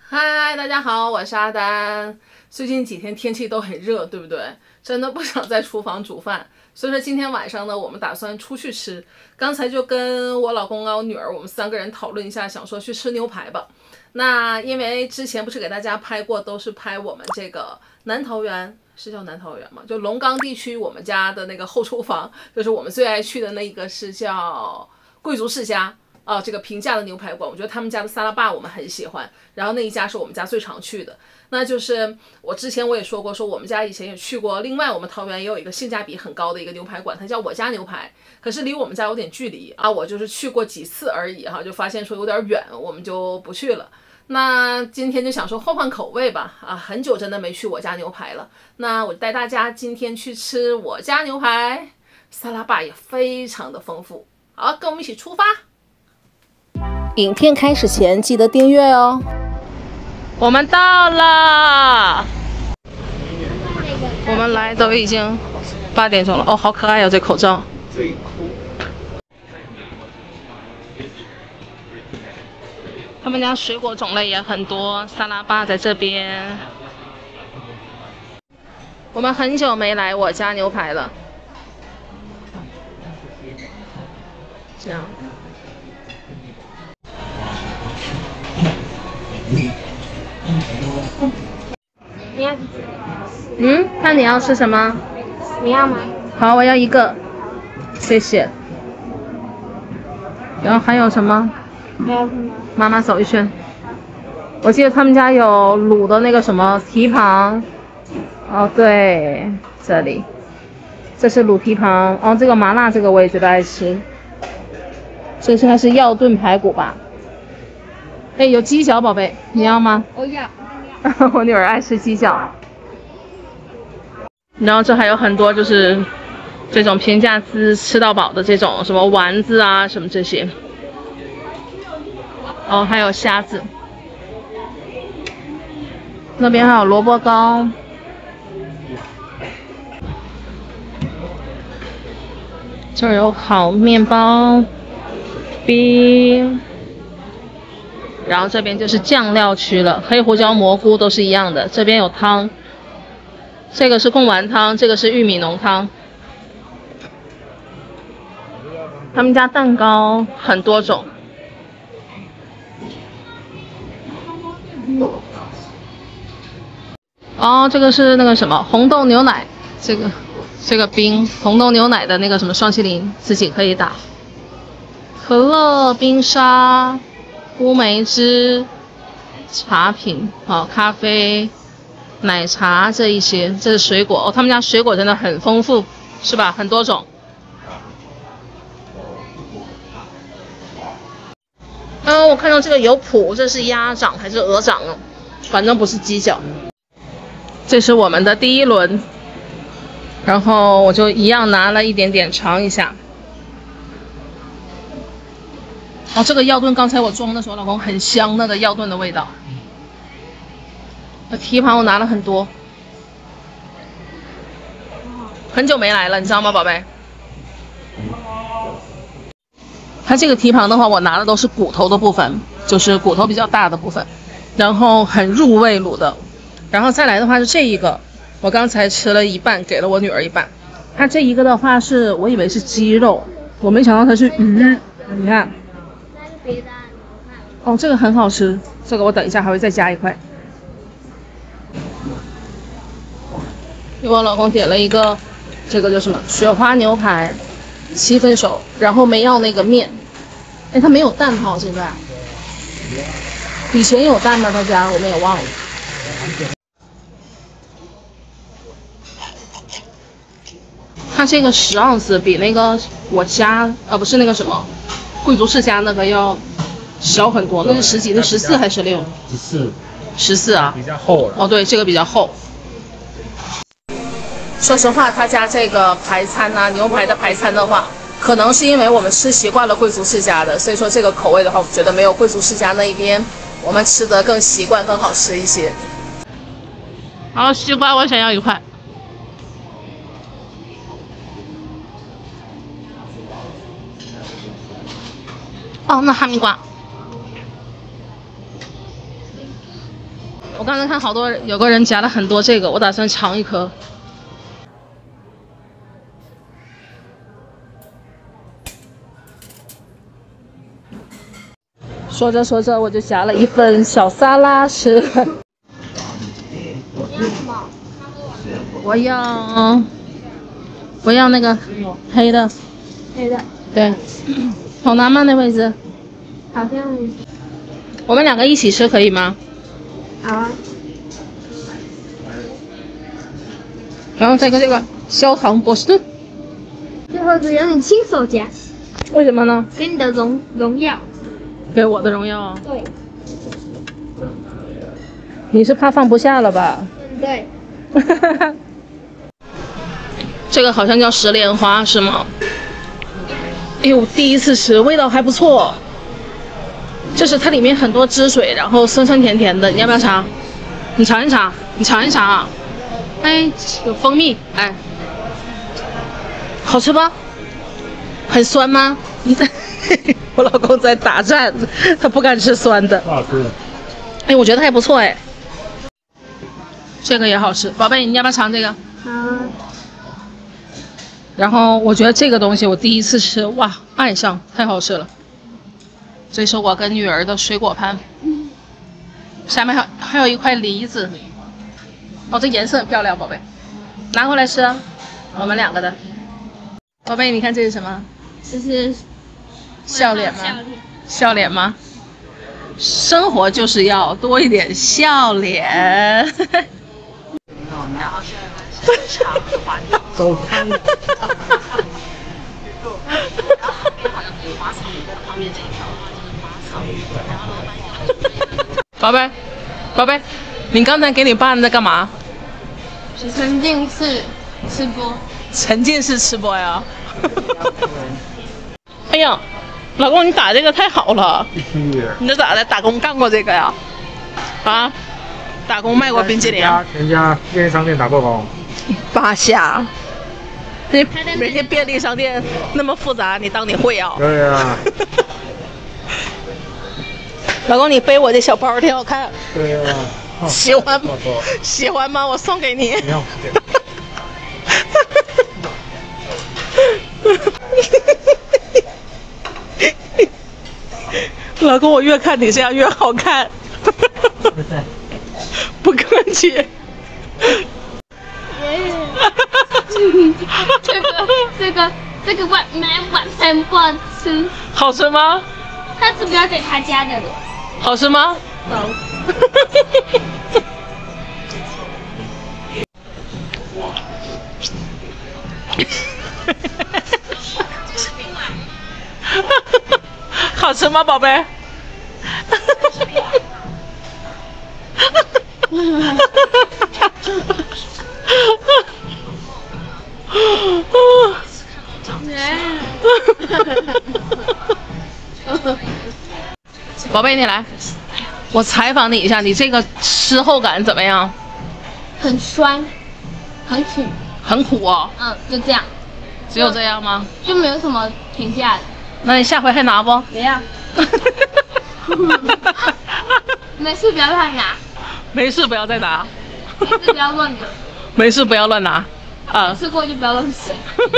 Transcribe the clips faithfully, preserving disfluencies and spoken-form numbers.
嗨，大家好，我是阿丹。最近几天天气都很热，对不对？真的不想在厨房煮饭，所以说今天晚上呢，我们打算出去吃。刚才就跟我老公啊、我女儿，我们三个人讨论一下，想说去吃牛排吧。那因为之前不是给大家拍过，都是拍我们这个南桃园，是叫南桃园吗？就龙岗地区我们家的那个后厨房，就是我们最爱去的那一个是叫贵族世家。啊，这个平价的牛排馆，我觉得他们家的沙拉霸我们很喜欢，然后那一家是我们家最常去的。那就是我之前我也说过，说我们家以前也去过，另外我们桃园也有一个性价比很高的一个牛排馆，它叫我家牛排，可是离我们家有点距离啊，我就是去过几次而已哈，就发现说有点远，我们就不去了。那今天就想说换换口味吧，啊，很久真的没去我家牛排了。那我带大家今天去吃我家牛排，沙拉霸也非常的丰富。好，跟我们一起出发。影片开始前记得订阅哦。我们到了，我们来都已经八点钟了。哦，好可爱哦，这口罩。他们家水果种类也很多，沙拉霸在这边。我们很久没来我家牛排了。这样。 你要嗯，看你要吃什么？ 你要吗？ 好，我要一个，谢谢。然后还有什么？ 还有什么？ 妈妈走一圈。我记得他们家有卤的那个什么蹄膀。哦，对，这里，这是卤蹄膀。哦，这个麻辣这个我也觉得爱吃。这是还是药炖排骨吧？哎，有鸡脚，宝贝，你要吗？ 我要。 我女儿爱吃鸡脚。然后这还有很多就是这种平价吃吃到饱的这种什么丸子啊什么这些。哦，还有虾子。那边还有萝卜糕。这儿有烤面包、冰。然后这边就是酱料区了，黑胡椒蘑菇都是一样的。这边有汤，这个是贡丸汤，这个是玉米浓汤。他们家蛋糕很多种。哦，这个是那个什么红豆牛奶，这个这个冰红豆牛奶的那个什么双麒麟，自己可以打。可乐、冰沙。乌梅汁、茶品，好、哦，咖啡、奶茶这一些，这是水果哦。他们家水果真的很丰富，是吧？很多种。嗯，我看到这个有脯，这是鸭掌还是鹅掌啊？反正不是鸡脚。这是我们的第一轮，然后我就一样拿了一点点尝一下。哦，这个药炖刚才我装的时候，老公很香，那个药炖的味道。那蹄膀我拿了很多，很久没来了，你知道吗，宝贝？它这个蹄膀的话，我拿的都是骨头的部分，就是骨头比较大的部分，然后很入味卤的。然后再来的话是这一个，我刚才吃了一半，给了我女儿一半。它这一个的话是我以为是鸡肉，我没想到它是鱼，你看。哦，这个很好吃，这个我等一下还会再加一块。我老公点了一个，这个叫什么雪花牛排，七分熟，然后没要那个面。哎，他没有蛋泡现在。以前有蛋吗？他家我们也忘了。它这个十盎司比那个我家呃不是那个什么贵族世家那个要小很多，那是十几，那十四还是十六？ 十四， 十四啊， 比较厚了。 哦，对，这个比较厚。说实话，他家这个排餐啊，牛排的排餐的话，可能是因为我们吃习惯了贵族世家的，所以说这个口味的话，我觉得没有贵族世家那一边我们吃的更习惯、更好吃一些。好，西瓜我想要一块。哦，那哈密瓜。 我刚才看好多有个人夹了很多这个，我打算尝一颗。说着说着，我就夹了一份小沙拉吃。我要，我要那个黑的。 黑的。 对，好拿吗？那位置？ 好像。 我们两个一起吃可以吗？ 好啊。 然后再一个这个焦糖波士顿。 最后只让你亲手夹。 为什么呢？ 给你的荣荣耀。 给我的荣耀。 对。 你是怕放不下了吧？ 嗯，对。 这个好像叫石莲花是吗？哎呦，第一次吃，味道还不错。就是它里面很多汁水，然后酸酸甜甜的，你要不要尝？你尝一尝，你尝一尝啊！哎，有蜂蜜，哎，好吃不？很酸吗？你在，我老公在打战，他不敢吃酸的。 好吃。 哎，我觉得还不错哎。这个也好吃，宝贝，你要不要尝这个？ 好啊。 然后我觉得这个东西我第一次吃，哇，爱上，太好吃了。这是我跟女儿的水果盘，下面还还有一块梨子。哦，这颜色很漂亮，宝贝，拿过来吃啊，我们两个的。宝贝，你看这是什么？ 这是笑脸吗？笑脸吗？生活就是要多一点笑脸。 走开。 宝贝，宝贝，你刚才给你爸在干嘛？ 沉浸式吃播。 沉浸式吃播呀！哎呀，老公，你打这个太好了！你这咋的？打工干过这个呀？啊？打工卖过冰淇淋？ 人家便利商店打过工。 八下。人人家便利商店那么复杂，你当你会啊？ 对啊。 老公，你背我这小包挺好看。 对啊。哦、 喜欢吗？喜欢吗？我送给你。 不要。 老公，我越看你这样越好看。不客气。 这个这个这个晚每晚餐不好吃。 好吃吗？ 下次不要给他家的了。 好吃吗？ 好。 好吃吗，宝贝？宝贝，你来，我采访你一下，你这个吃后感怎么样？ 很酸，很苦。 很苦哦。 嗯，就这样。 只有这样吗？ 就没有什么评价的。 那你下回还拿不？ 不要。没事，不要乱拿。 没事，不要再拿。 没事，不要乱拿。 没事，不要乱拿。啊。 吃过就不要乱吃。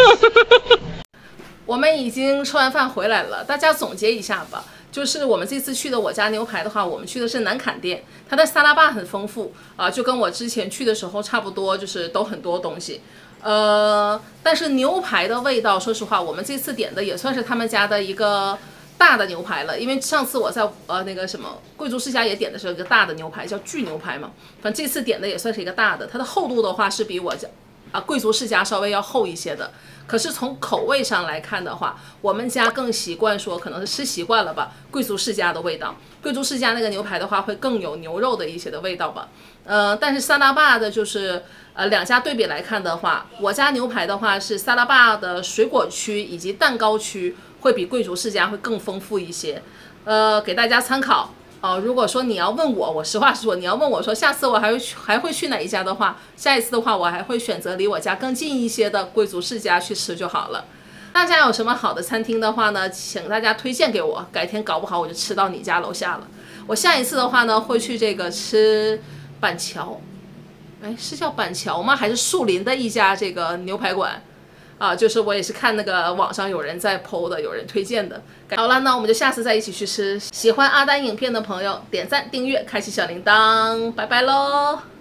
我们已经吃完饭回来了，大家总结一下吧。就是我们这次去的我家牛排的话，我们去的是南坎店，它的沙拉吧很丰富啊、呃，就跟我之前去的时候差不多，就是都很多东西。呃，但是牛排的味道，说实话，我们这次点的也算是他们家的一个大的牛排了，因为上次我在呃那个什么贵族世家也点的是一个大的牛排，叫巨牛排嘛，反正这次点的也算是一个大的，它的厚度的话是比我家啊贵族世家稍微要厚一些的。可是从口味上来看的话，我们家更习惯说，可能是吃习惯了吧，贵族世家的味道。贵族世家那个牛排的话，会更有牛肉的一些的味道吧。呃，但是沙拉吧的就是呃两家对比来看的话，我家牛排的话是沙拉吧的水果区以及蛋糕区会比贵族世家会更丰富一些。呃，给大家参考。哦、呃，如果说你要问我，我实话实说，你要问我说下次我还会去还会去哪一家的话，下一次的话我还会选择离我家更近一些的贵族世家去吃就好了。大家有什么好的餐厅的话呢，请大家推荐给我，改天搞不好我就吃到你家楼下了。我下一次的话呢，会去这个吃板桥，哎，是叫板桥吗？还是树林的一家这个牛排馆？啊，就是我也是看那个网上有人在 P O 的，有人推荐的。好了，那我们就下次再一起去吃。喜欢阿丹影片的朋友，点赞、订阅、开启小铃铛，拜拜喽！